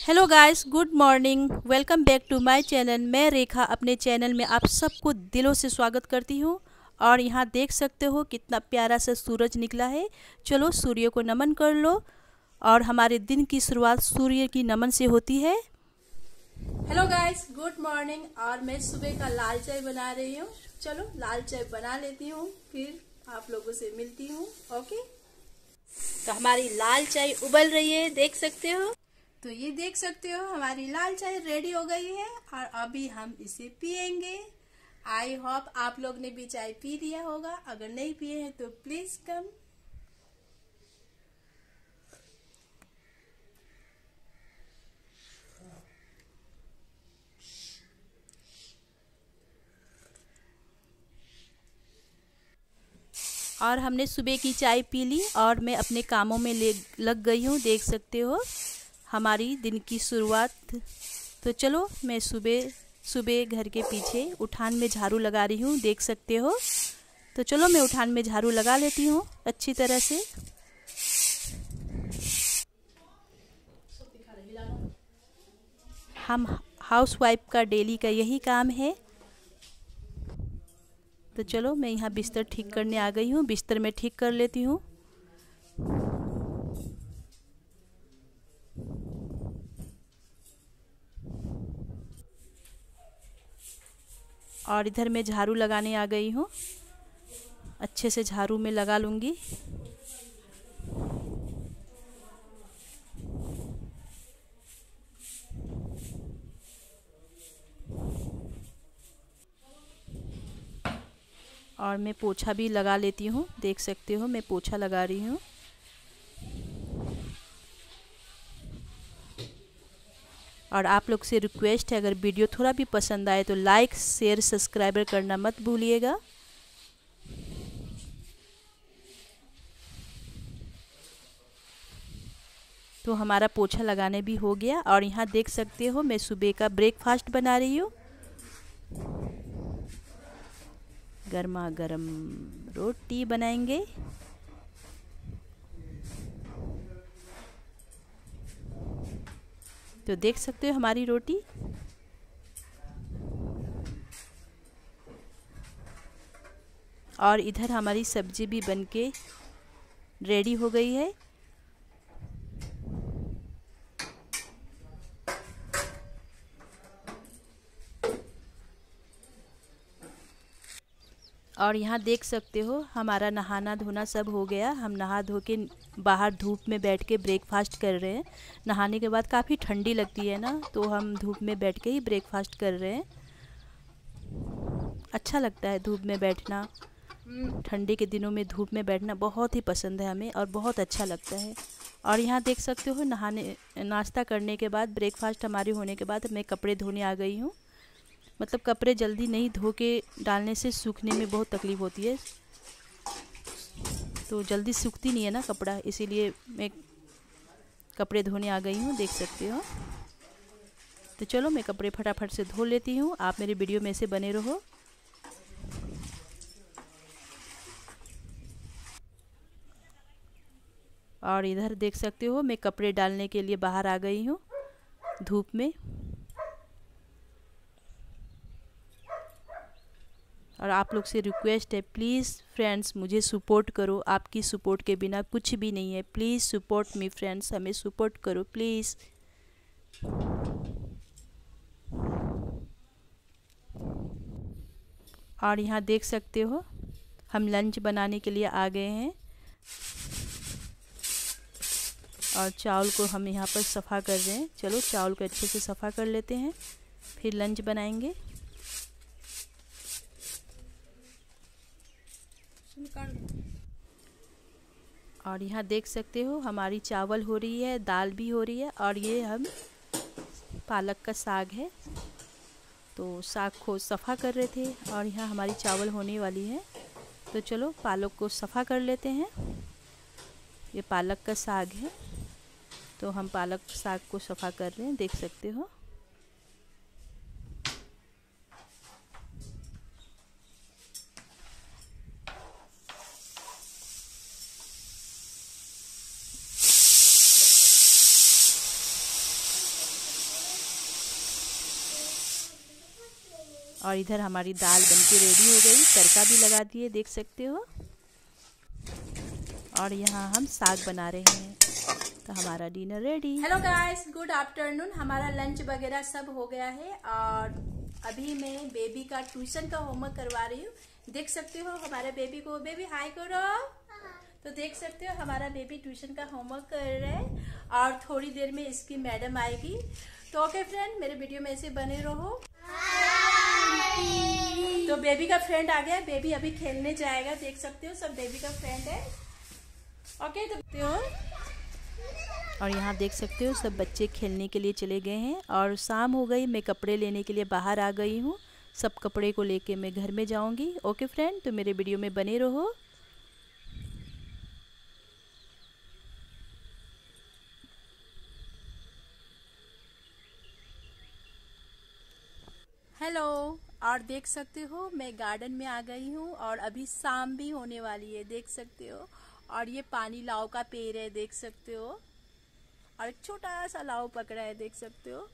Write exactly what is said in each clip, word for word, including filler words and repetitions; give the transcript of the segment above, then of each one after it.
Hello guys, good morning. Welcome back to my channel. मैं रेखा अपने channel में आप सबको दिलों से स्वागत करती हूँ। और यहाँ देख सकते हो कितना प्यारा सा सूरज निकला है। चलो सूर्य को नमन कर लो। और हमारे दिन की शुरुआत सूर्य की नमन से होती है। Hello guys, good morning. और मैं सुबह का लाल चाय बना रही हूँ। चलो लाल चाय बना लेती हूँ, फिर आप लोगों से मिलती हूँ। ओके, तो हमारी लाल चाय उबल रही है, देख सकते हो। तो ये देख सकते हो हमारी लाल चाय रेडी हो गई है और अभी हम इसे पियेंगे। आई होप आप लोग ने भी चाय पी लिया होगा। अगर नहीं पिए हैं तो प्लीज कम। और हमने सुबह की चाय पी ली और मैं अपने कामों में ले लग गई हूँ। देख सकते हो हमारी दिन की शुरुआत। तो चलो मैं सुबह सुबह घर के पीछे उठान में झाड़ू लगा रही हूँ, देख सकते हो। तो चलो मैं उठान में झाड़ू लगा लेती हूँ अच्छी तरह से। हम हाउसवाइफ का डेली का यही काम है। तो चलो मैं यहाँ बिस्तर ठीक करने आ गई हूँ। बिस्तर में ठीक कर लेती हूँ। और इधर मैं झाड़ू लगाने आ गई हूँ। अच्छे से झाड़ू में लगा लूँगी। और मैं पोछा भी लगा लेती हूँ, देख सकते हो मैं पोछा लगा रही हूँ। और आप लोग से रिक्वेस्ट है, अगर वीडियो थोड़ा भी पसंद आए तो लाइक शेयर सब्सक्राइबर करना मत भूलिएगा। तो हमारा पोछा लगाने भी हो गया। और यहाँ देख सकते हो मैं सुबह का ब्रेकफास्ट बना रही हूँ। गर्मा गर्म रोटी बनाएंगे। तो देख सकते हो हमारी रोटी। और इधर हमारी सब्जी भी बनके रेडी हो गई है। और यहाँ देख सकते हो हमारा नहाना धोना सब हो गया। हम नहा धो के बाहर धूप में बैठ के ब्रेकफास्ट कर रहे हैं। नहाने के बाद काफ़ी ठंडी लगती है ना, तो हम धूप में बैठ के ही ब्रेकफास्ट कर रहे हैं। अच्छा लगता है धूप में बैठना। ठंडी के दिनों में धूप में बैठना बहुत ही पसंद है हमें और बहुत अच्छा लगता है। और यहाँ देख सकते हो नहाने नाश्ता करने के बाद, ब्रेकफास्ट हमारे होने के बाद मैं कपड़े धोने आ गई हूँ। मतलब कपड़े जल्दी नहीं धो के डालने से सूखने में बहुत तकलीफ़ होती है। तो जल्दी सूखती नहीं है ना कपड़ा, इसीलिए मैं कपड़े धोने आ गई हूँ, देख सकते हो। तो चलो मैं कपड़े फटाफट से धो लेती हूँ। आप मेरे वीडियो में से बने रहो। और इधर देख सकते हो मैं कपड़े डालने के लिए बाहर आ गई हूँ धूप में। और आप लोग से रिक्वेस्ट है, प्लीज़ फ्रेंड्स मुझे सपोर्ट करो। आपकी सपोर्ट के बिना कुछ भी नहीं है। प्लीज़ सपोर्ट मी फ्रेंड्स, हमें सपोर्ट करो प्लीज़। और यहाँ देख सकते हो हम लंच बनाने के लिए आ गए हैं। और चावल को हम यहाँ पर सफ़ा कर रहे हैं। चलो चावल को अच्छे से सफ़ा कर लेते हैं, फिर लंच बनाएंगे। और यहाँ देख सकते हो हमारी चावल हो रही है, दाल भी हो रही है। और ये हम पालक का साग है, तो साग को सफ़ा कर रहे थे। और यहाँ हमारी चावल होने वाली है। तो चलो पालक को सफ़ा कर लेते हैं। ये पालक का साग है, तो हम पालक साग को सफ़ा कर रहे हैं, देख सकते हो। और इधर हमारी दाल बनके रेडी हो गई, तड़का भी लगा दिए देख सकते हो। और यहाँ हम साग बना रहे हैं, तो हमारा dinner ready. Hello guys, good afternoon. हमारा लंच वगैरह सब हो गया है और अभी मैं बेबी का ट्यूशन का होमवर्क करवा रही हूँ। देख सकते हो हमारे बेबी को, बेबी हाई करो। तो देख सकते हो हमारा बेबी ट्यूशन का होमवर्क कर रहा है और थोड़ी देर में इसकी मैडम आएगी। तो ओके फ्रेंड, मेरे वीडियो में ऐसे बने रहो। तो बेबी का फ्रेंड आ गया, बेबी अभी खेलने जाएगा। देख सकते हो सब बेबी का फ्रेंड है। ओके तो और यहाँ देख सकते हो सब बच्चे खेलने के लिए चले गए हैं और शाम हो गई। मैं कपड़े लेने के लिए बाहर आ गई हूँ। सब कपड़े को लेके मैं घर में जाऊँगी। ओके फ्रेंड, तो मेरे वीडियो में बने रहो। हेलो, और देख सकते हो मैं गार्डन में आ गई हूँ और अभी शाम भी होने वाली है, देख सकते हो। और ये पानी लाव का पेड़ है, देख सकते हो। और एक छोटा सा लाव पकड़ा है, देख सकते हो।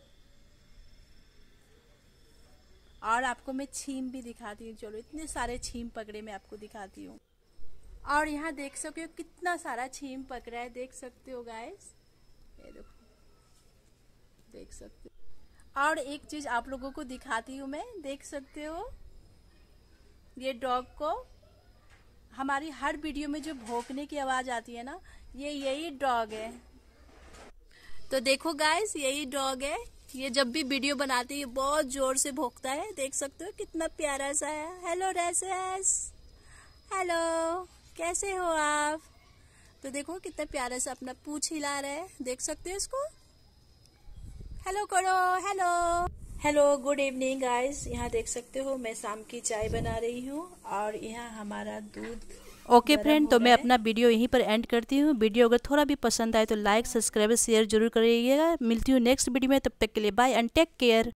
और आपको मैं छीम भी दिखाती हूँ। चलो, इतने सारे छीम पकड़े मैं आपको दिखाती हूँ। और यहाँ देख सकते हो कितना सारा छीम पकड़ा है, देख सकते हो गाइस। ये देखो, देख सकते हो। और एक चीज आप लोगों को दिखाती हूँ मैं, देख सकते हो। ये डॉग को हमारी हर वीडियो में जो भौंकने की आवाज आती है ना, ये यही डॉग है। तो देखो गाइस, यही डॉग है। ये जब भी वीडियो बनाती है बहुत जोर से भौंकता है, देख सकते हो कितना प्यारा सा है। हेलो रेसेस, हेलो, कैसे हो आप? तो देखो कितना प्यारा सा अपना पूंछ हिला रहा है, देख सकते हो इसको। हेलो करो, hello hello, good evening guys. यहाँ देख सकते हो मैं शाम की चाय बना रही हूँ और यहाँ हमारा दूध। ओके फ्रेंड, तो मैं अपना वीडियो यहीं पर एंड करती हूँ। वीडियो अगर थोड़ा भी पसंद आए तो लाइक, सब्सक्राइब, शेयर जरूर करिएगा। मिलती हूँ नेक्स्ट वीडियो में, तब तक के लिए बाय एंड टेक केयर।